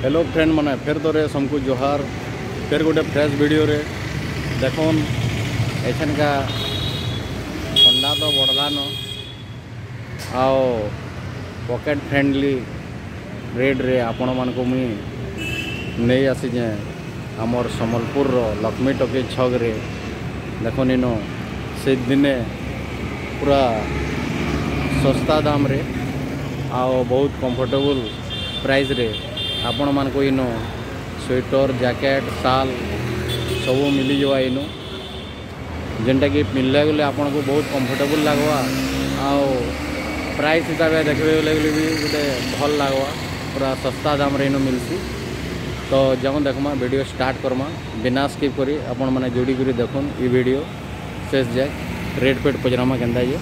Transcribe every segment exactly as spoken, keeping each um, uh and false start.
Hello friend मैंने फिर तो रे समकु जोहार फिर गोटे फ्रेश वीडियो रे देखन एछन का ठंडा तो बढ़लान आओ पॉकेट फ्रेंडली रेट रे आपण मान को मुई नहीं आसी जे आमर सम्बलपुर लक्ष्मी टकी छक रे देखन इनो से दिने पूरा सस्ता दाम रे आओ बहुत कंफर्टेबल प्राइस रे आपण मान को इनो स्वेटर जैकेट साल सब मिली जावा इनो जेनटा कि पिंधला गले आपन को बहुत कंफर्टेबल लगवा आओ प्राइस हिसाब से देखबे लगले भी गोटे भल लगवा पूरा सस्ता दाम रे इनो मिलसी। तो जब देखमा वीडियो स्टार्ट करमा बिना स्किप करी आपण माने जोड़ी करी देखन ई वीडियो शेष जाए रेट पेट पजरामा केंदा ये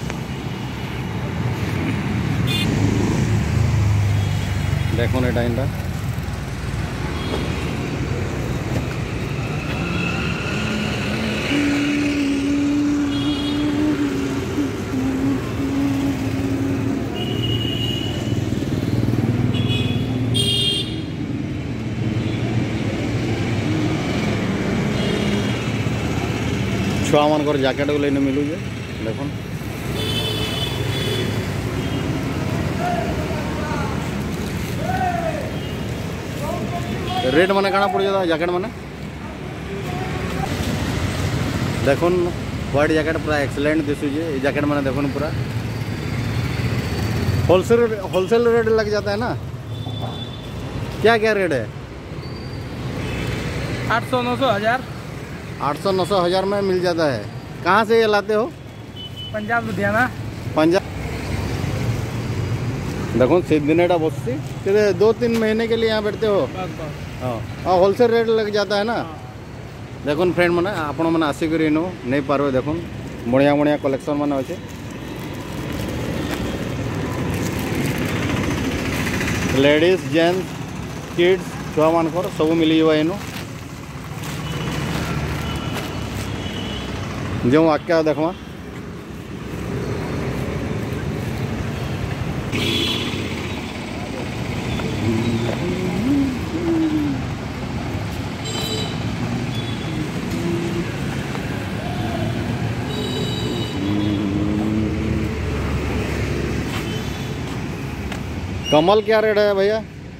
देखो एटा इंदा छुआ मान जैकेट को लेने मिलू जे देखो रेट माने काना पड़ जाता जैकेट माने देखुन व्हाइट जैकेट पूरा एक्सीलेंट दिशुजे जैकेट माने देखुन पूरा होलसेल होलसेल रेट लग जाता है ना। क्या क्या रेट है? आठ सौ नौ सौ हजार आठ सौ नौ सौ हजार में मिल जाता है। कहाँ से ये लाते हो? पंजाब लुधियाना। पंजाब देखो सिद्धिनेटा बस्ती कितने दो तीन महीने के लिए यहाँ बैठते हो? हाँ हाँ होलसेल रेट लग जाता है ना। देखो फ्रेंड मैंने आपण मैंने आसिक नो नहीं पार्बे देखो बढ़िया बढ़िया कलेक्शन मान अच्छे लेडीज जेंट्स किड्स छुआ मान सब मिली जावा इनो जो आज्ञा देखमा कमल क्या रेट है भैया?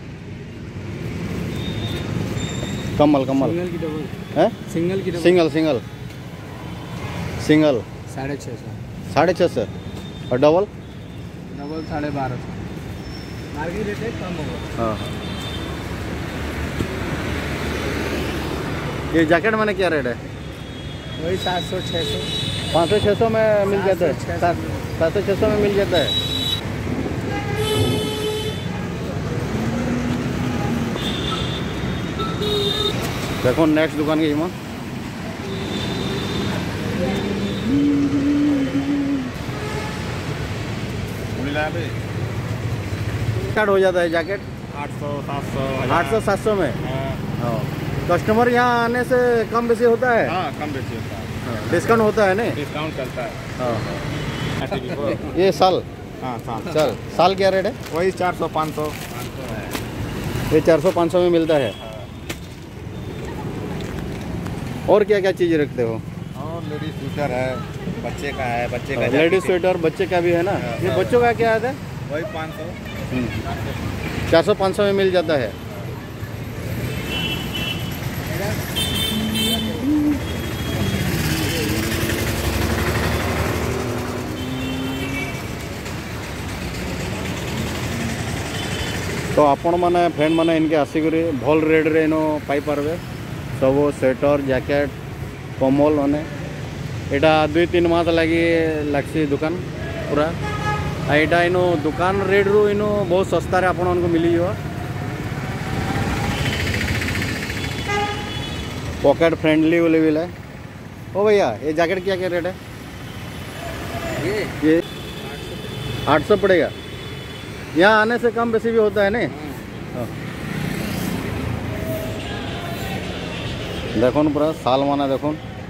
कमल कमल सिंगल की डबल है? सिंगल की डबल सिंगल सिंगल सिंगल साढ़े छः सौ साढ़े छः सौ और डबल डबल साढ़े बारह सौ मार्केट रेट है कम होगा। हाँ ये जैकेट मैंने क्या रेट है? वही सात सौ छः सौ पाँच सौ छः सौ में मिल जाता है। सात सात सौ छः सौ में मिल जाता है। देखो नेक्स्ट दुकान की जमा स्टार्ट हो जाता है जैकेट आठ सौ सात सौ आठ सौ सात सौ में। हाँ कस्टमर यहाँ आने से कम बेसी होता है। हाँ कम बेसी होता है डिस्काउंट होता है नहीं? डिस्काउंट चलता है। हाँ ये साल हाँ साल चल साल क्या रेट है? वही चार सौ पाँच सौ ये चार सौ पाँच सौ में मिलता है। और क्या क्या चीज़ रखते हो? और लेडीज स्वेटर है बच्चे का है बच्चे का लेडीज स्वेटर बच्चे का भी है ना। ये बच्चों का क्या आता है? वही पाँच सौ चार सौ पाँच सौ में मिल जाता है। तो आपण माने फ्रेंड माने इनके आसिक भल रेट रे इनो पाई पारबे सब स्वेटर जैकेट कम्बल मैंने यहाँ दुई तीन मास लगी लगसी दुकान पूरा यहाँ इनो दुकान रेट रू इनो बहुत सस्ता रे आपण को मिली जावा पॉकेट फ्रेंडली बोले भी है। ओ भैया ये जैकेट क्या क्या रेट है? ये ये आठ सौ पड़ेगा। यहाँ आने से कम बेसी भी होता है नहीं? हाँ देखो पूरा साल माना देखो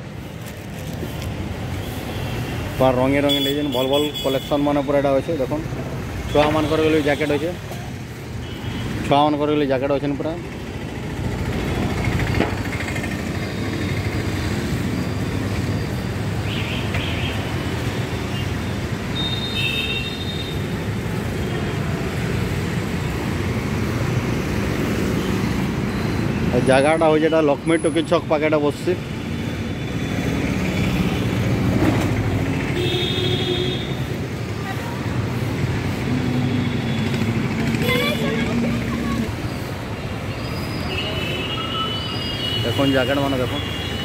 पूरा रंगे रंगे डिजाइन भल भल कलेक्शन मान पूरा यहाँ अच्छे देखो छुआ मान जैकेट अच्छे छुआ मान जैकेट अच्छे पूरा जगहटा हो जेटा लक्ष्मी टोकी छक पाकेटा बसছি देखो जैकेट मान देखो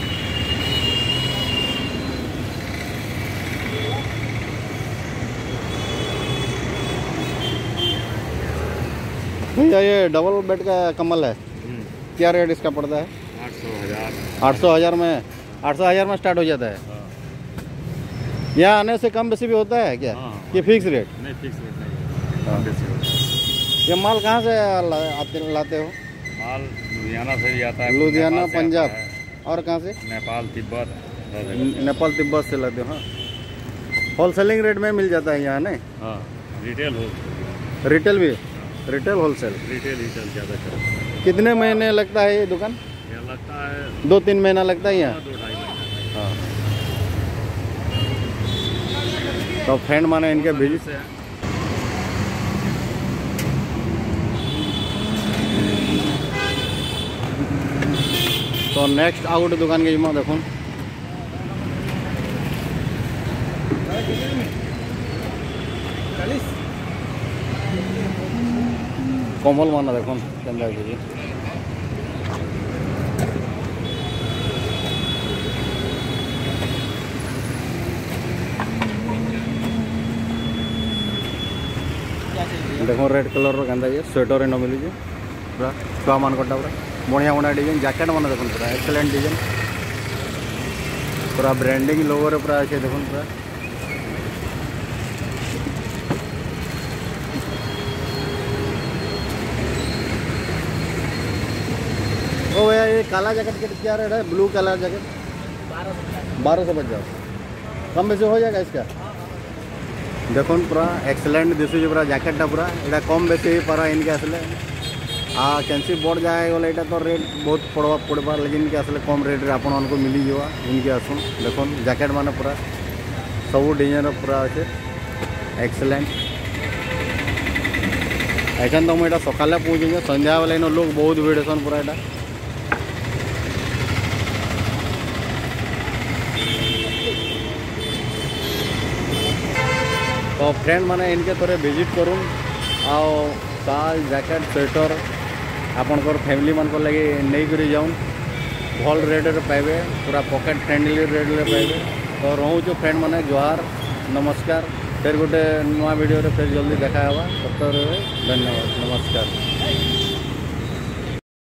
भैया ये डबल बेड का कम्बल है क्या रेट इसका पड़ता है? आठ सौ हज़ार आठ सौ हज़ार में आठ सौ हज़ार में स्टार्ट हो जाता है। यहाँ आने से कम बेसी भी होता है क्या? ये फिक्स रेट? नहीं फिक्स रेट नहीं, कम बेसी होता है। ये माल कहाँ से ला, आते लाते हो? माल लुधियाना से भी आता है, लुधियाना नेपाल से पंजाब आता है, और कहाँ से? नेपाल तिब्बत नेपाल तिब्बत से लाते हो। हाँ होलसेलिंग रेट में मिल जाता है यहाँ नहीं? हाँ रिटेल हो, रिटेल भी, रिटेल होलसेल, रिटेल रिटेल ज़्यादा चलता कितने महीने लगता है ये दुकान? है। यह लगता है दो तीन महीना लगता है यहाँ। दो ढाई महीने। हाँ तो फ्रेंड माने इनके विजिट से तो नेक्स्ट आउ गोटे दुकान के जिमा देखो कमल माना देखो केंदा जी देखो रेड कलर रो केंदा ये स्वेटर न मिली जे पूरा छुआ मान कोटा पूरा बढ़िया बढ़िया डिजाइन जैकेट माने देखो पूरा एक्सीलेंट डिजाइन पूरा ब्रांडिंग लोगो रे पूरा अच्छे देखो पूरा ओ भैया ये काला जैकेट के क्या रेट है? ब्लू कलर जैकेट बारह सौ पचास कम बेसी हो जाएगा इसका। देखो पूरा एक्सीलेंट दिशुचे पूरा जैकेटा पूरा यहाँ कम बेसी हो पारा इनके आसले हाँ कैंसी बढ़ जाए बोले यहाँ तो रेट बहुत पड़वा पड़वा लेकिन इनके आसले कम रेट रे आपन को मिली जावा इनके आसुन देखो जैकेट माने पूरा सब डिजाइन पूरा अच्छे एक्सीलेंट एखान तो मुझे सकाले पहुँचे संध्या बेले इन लोग बहुत भीड़ सन पूरा यहाँ तो फ्रेंड माने इनके थोड़े विजिट करूँ आओ साल जैकेट स्वेटर आपनकर फैमिली मान को लगे नहीं करी जाऊँ भल रेट रे पाइबे पूरा पॉकेट फ्रेंडली रेट रे पाइबे। तो रोचे फ्रेंड माने जोहार नमस्कार फिर गोटे नुआ वीडियो रे फिर जल्दी देखा होगा तब तक धन्यवाद नमस्कार।